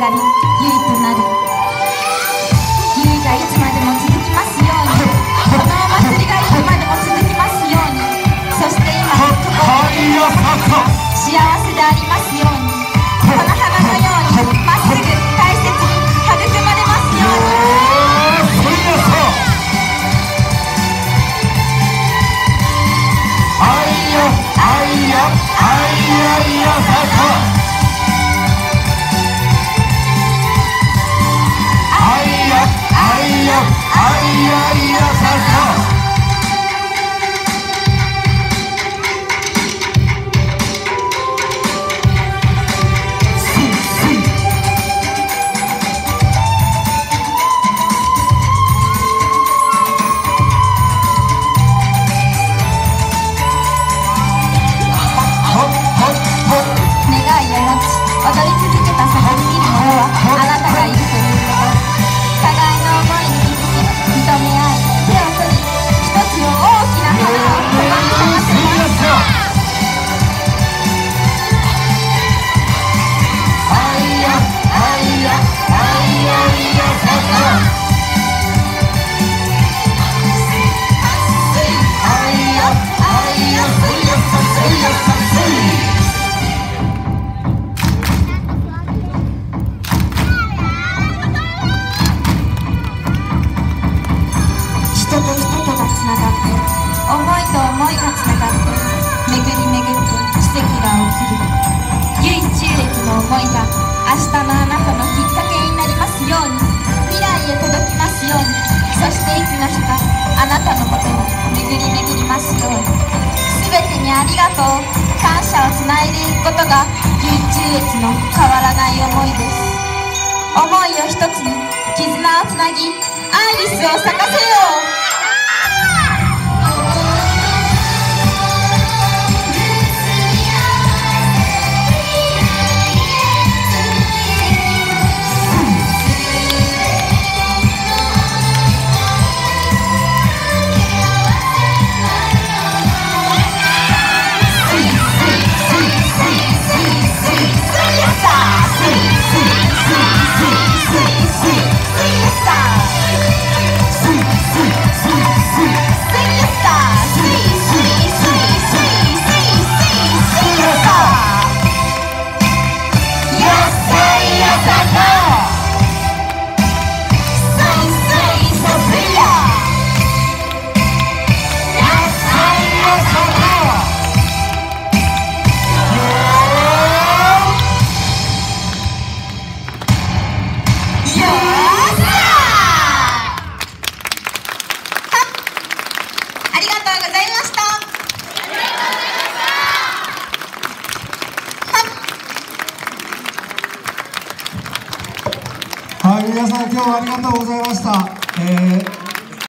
中でゆいとなる。ゆいがいつまでも続きますように、このお祭りがいつまでも続きますように、そして今ここ幸せでありますように、この花のようにまっすぐ大切に育まれますように。人と人とがつながって、思いと思いがつながって、巡り巡って奇跡が起きる。唯中暦の思いが明日のあなたのきっかけになりますように、未来へ届きますように、そしていつの日かあなたのもとに巡り巡りますように。全てにありがとう、感謝をつないでいくことが唯中暦の変わらない思いです。思いを一つに絆をつなぎ、アイリスを咲かせよう。 はい、皆さん今日はありがとうございました。